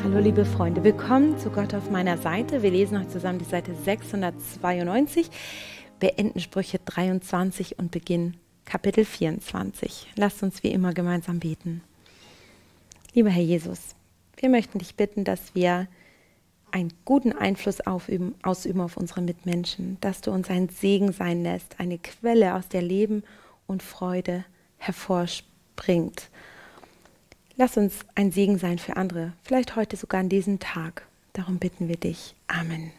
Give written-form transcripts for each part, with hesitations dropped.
Hallo liebe Freunde, willkommen zu Gott auf meiner Seite. Wir lesen heute zusammen die Seite 692, beenden Sprüche 23 und beginnen Kapitel 24. Lasst uns wie immer gemeinsam beten. Lieber Herr Jesus, wir möchten dich bitten, dass wir einen guten Einfluss ausüben auf unsere Mitmenschen, dass du uns ein Segen sein lässt, eine Quelle, aus der Leben und Freude hervorspringt. Lass uns ein Segen sein für andere, vielleicht heute sogar an diesem Tag. Darum bitten wir dich. Amen.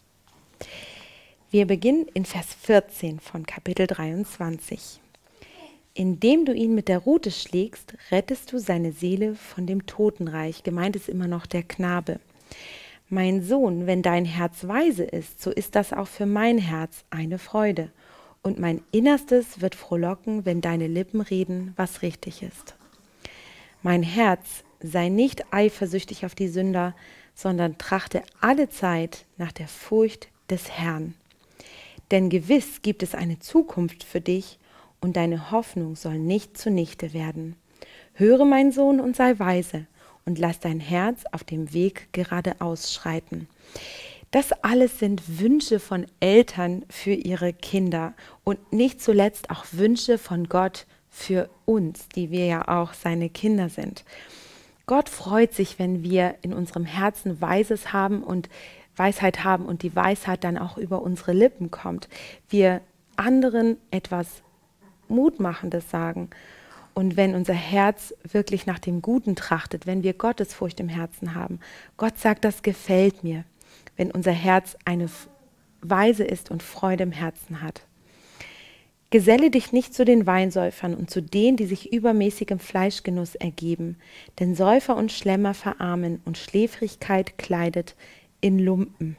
Wir beginnen in Vers 14 von Kapitel 23. Indem du ihn mit der Rute schlägst, rettest du seine Seele von dem Totenreich. Gemeint ist immer noch der Knabe. Mein Sohn, wenn dein Herz weise ist, so ist das auch für mein Herz eine Freude. Und mein Innerstes wird frohlocken, wenn deine Lippen reden, was richtig ist. Mein Herz, sei nicht eifersüchtig auf die Sünder, sondern trachte alle Zeit nach der Furcht des Herrn. Denn gewiss gibt es eine Zukunft für dich und deine Hoffnung soll nicht zunichte werden. Höre, mein Sohn, und sei weise und lass dein Herz auf dem Weg geradeaus schreiten. Das alles sind Wünsche von Eltern für ihre Kinder und nicht zuletzt auch Wünsche von Gott für uns, die wir ja auch seine Kinder sind. Gott freut sich, wenn wir in unserem Herzen Weisheit haben und die Weisheit dann auch über unsere Lippen kommt. Wir anderen etwas Mutmachendes sagen. Und wenn unser Herz wirklich nach dem Guten trachtet, wenn wir Gottesfurcht im Herzen haben, Gott sagt, das gefällt mir, wenn unser Herz eine Weise ist und Freude im Herzen hat. Geselle dich nicht zu den Weinsäufern und zu denen, die sich übermäßigem Fleischgenuss ergeben, denn Säufer und Schlemmer verarmen und Schläfrigkeit kleidet in Lumpen.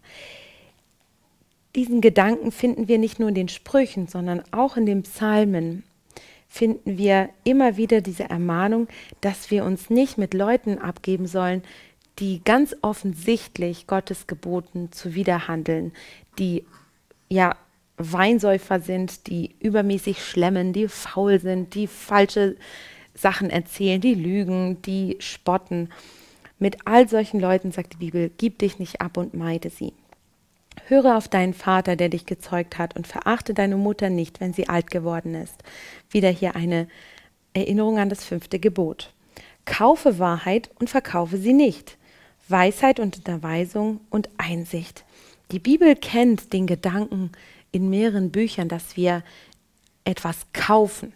Diesen Gedanken finden wir nicht nur in den Sprüchen, sondern auch in den Psalmen finden wir immer wieder diese Ermahnung, dass wir uns nicht mit Leuten abgeben sollen, die ganz offensichtlich Gottes Geboten zuwiderhandeln, die Weinsäufer sind, die übermäßig schlemmen, die faul sind, die falsche Sachen erzählen, die lügen, die spotten. Mit all solchen Leuten, sagt die Bibel, gib dich nicht ab und meide sie. Höre auf deinen Vater, der dich gezeugt hat, und verachte deine Mutter nicht, wenn sie alt geworden ist. Wieder hier eine Erinnerung an das 5. Gebot. Kaufe Wahrheit und verkaufe sie nicht. Weisheit und Unterweisung und Einsicht. Die Bibel kennt den Gedanken in mehreren Büchern, dass wir etwas kaufen.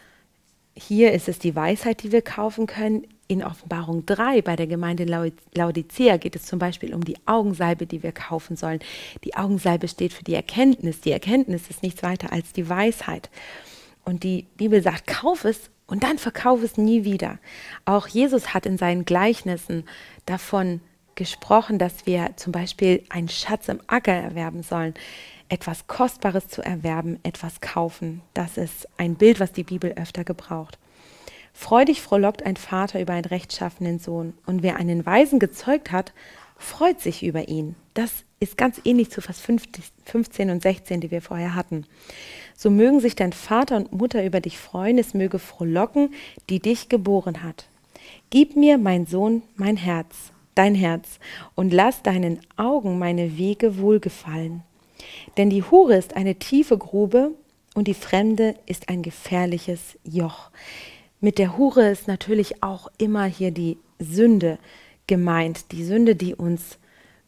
Hier ist es die Weisheit, die wir kaufen können. In Offenbarung 3 bei der Gemeinde Laodicea geht es zum Beispiel um die Augensalbe, die wir kaufen sollen. Die Augensalbe steht für die Erkenntnis. Die Erkenntnis ist nichts weiter als die Weisheit. Und die Bibel sagt, kauf es und dann verkauf es nie wieder. Auch Jesus hat in seinen Gleichnissen davon gesprochen, dass wir zum Beispiel einen Schatz im Acker erwerben sollen. Etwas Kostbares zu erwerben, etwas kaufen. Das ist ein Bild, was die Bibel öfter gebraucht. Freudig frohlockt ein Vater über einen rechtschaffenen Sohn. Und wer einen Weisen gezeugt hat, freut sich über ihn. Das ist ganz ähnlich zu Vers 15 und 16, die wir vorher hatten. So mögen sich dein Vater und Mutter über dich freuen, es möge frohlocken, die dich geboren hat. Gib mir, mein Sohn, mein Herz, dein Herz, und lass deinen Augen meine Wege wohlgefallen. Denn die Hure ist eine tiefe Grube und die Fremde ist ein gefährliches Joch. Mit der Hure ist natürlich auch immer hier die Sünde gemeint. Die Sünde, die uns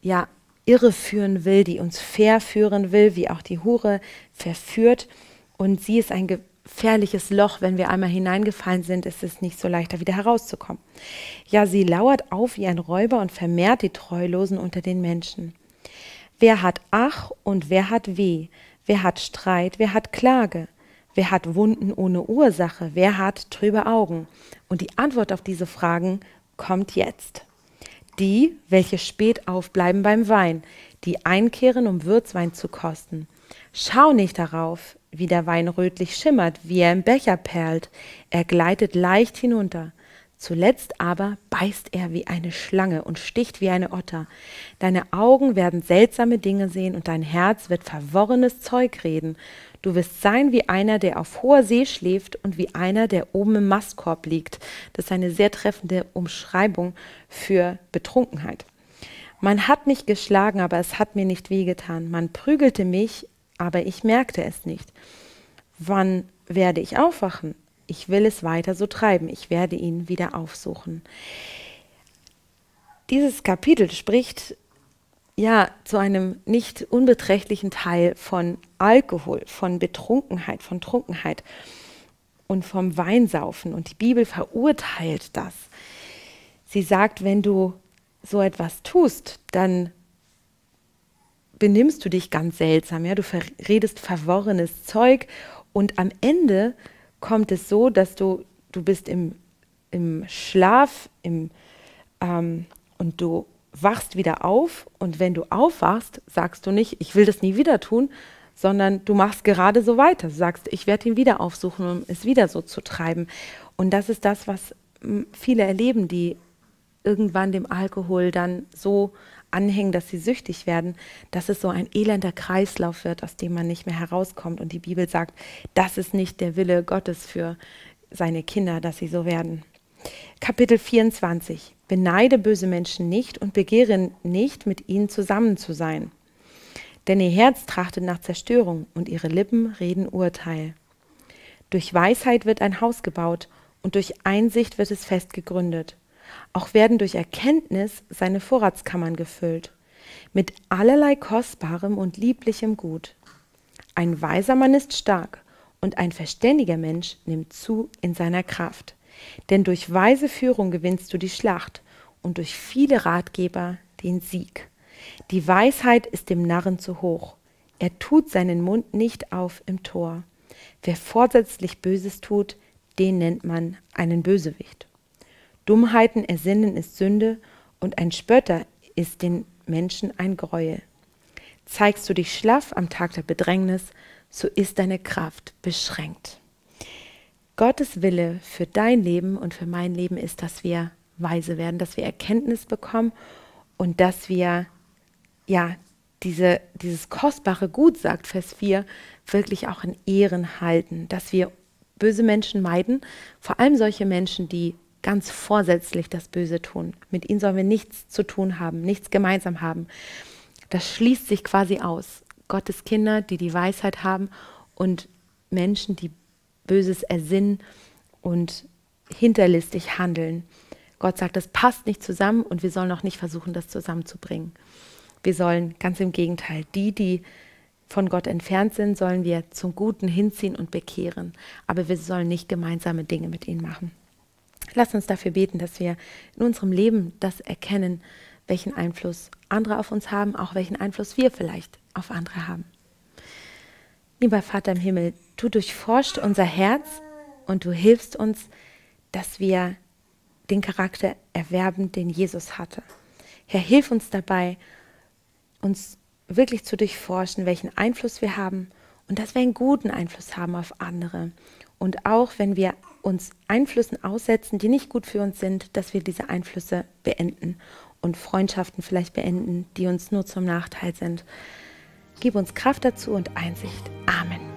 irreführen will, die uns verführen will, wie auch die Hure verführt. Und sie ist ein gefährliches Loch. Wenn wir einmal hineingefallen sind, ist es nicht so leicht, da wieder herauszukommen. Ja, sie lauert auf wie ein Räuber und vermehrt die Treulosen unter den Menschen. Wer hat Ach und wer hat Weh? Wer hat Streit? Wer hat Klage? Wer hat Wunden ohne Ursache? Wer hat trübe Augen? Und die Antwort auf diese Fragen kommt jetzt. Die, welche spät aufbleiben beim Wein, die einkehren, um Würzwein zu kosten. Schau nicht darauf, wie der Wein rötlich schimmert, wie er im Becher perlt. Er gleitet leicht hinunter. Zuletzt aber beißt er wie eine Schlange und sticht wie eine Otter. Deine Augen werden seltsame Dinge sehen und dein Herz wird verworrenes Zeug reden. Du wirst sein wie einer, der auf hoher See schläft und wie einer, der oben im Mastkorb liegt. Das ist eine sehr treffende Umschreibung für Betrunkenheit. Man hat mich geschlagen, aber es hat mir nicht wehgetan. Man prügelte mich, aber ich merkte es nicht. Wann werde ich aufwachen? Ich will es weiter so treiben. Ich werde ihn wieder aufsuchen. Dieses Kapitel spricht ja zu einem nicht unbeträchtlichen Teil von Alkohol, von Betrunkenheit, von Trunkenheit und vom Weinsaufen. Und die Bibel verurteilt das. Sie sagt, wenn du so etwas tust, dann benimmst du dich ganz seltsam. Ja? Du redest verworrenes Zeug und am Ende kommt es so, dass du bist im Schlaf und du wachst wieder auf und wenn du aufwachst, sagst du nicht, ich will das nie wieder tun, sondern du machst gerade so weiter. Du sagst, ich werde ihn wieder aufsuchen, um es wieder so zu treiben. Und das ist das, was viele erleben, die irgendwann dem Alkohol dann so anhängen, dass sie süchtig werden, dass es so ein elender Kreislauf wird, aus dem man nicht mehr herauskommt. Und die Bibel sagt, das ist nicht der Wille Gottes für seine Kinder, dass sie so werden. Kapitel 24. Beneide böse Menschen nicht und begehre nicht, mit ihnen zusammen zu sein. Denn ihr Herz trachtet nach Zerstörung und ihre Lippen reden Urteil. Durch Weisheit wird ein Haus gebaut und durch Einsicht wird es fest gegründet. Auch werden durch Erkenntnis seine Vorratskammern gefüllt, mit allerlei Kostbarem und lieblichem Gut. Ein weiser Mann ist stark und ein verständiger Mensch nimmt zu in seiner Kraft. Denn durch weise Führung gewinnst du die Schlacht und durch viele Ratgeber den Sieg. Die Weisheit ist dem Narren zu hoch. Er tut seinen Mund nicht auf im Tor. Wer vorsätzlich Böses tut, den nennt man einen Bösewicht. Dummheiten ersinnen ist Sünde und ein Spötter ist den Menschen ein Greuel. Zeigst du dich schlaff am Tag der Bedrängnis, so ist deine Kraft beschränkt. Gottes Wille für dein Leben und für mein Leben ist, dass wir weise werden, dass wir Erkenntnis bekommen und dass wir ja dieses kostbare Gut, sagt Vers 4, wirklich auch in Ehren halten, dass wir böse Menschen meiden, vor allem solche Menschen, die ganz vorsätzlich das Böse tun. Mit ihnen sollen wir nichts zu tun haben, nichts gemeinsam haben. Das schließt sich quasi aus. Gottes Kinder, die die Weisheit haben und Menschen, die Böses ersinnen und hinterlistig handeln. Gott sagt, das passt nicht zusammen und wir sollen auch nicht versuchen, das zusammenzubringen. Wir sollen ganz im Gegenteil, die von Gott entfernt sind, sollen wir zum Guten hinziehen und bekehren. Aber wir sollen nicht gemeinsame Dinge mit ihnen machen. Lass uns dafür beten, dass wir in unserem Leben das erkennen, welchen Einfluss andere auf uns haben, auch welchen Einfluss wir vielleicht auf andere haben. Lieber Vater im Himmel, du durchforscht unser Herz und du hilfst uns, dass wir den Charakter erwerben, den Jesus hatte. Herr, hilf uns dabei, uns wirklich zu durchforschen, welchen Einfluss wir haben und dass wir einen guten Einfluss haben auf andere. Und auch wenn wir uns Einflüssen aussetzen, die nicht gut für uns sind, dass wir diese Einflüsse beenden und Freundschaften vielleicht beenden, die uns nur zum Nachteil sind. Gib uns Kraft dazu und Einsicht. Amen.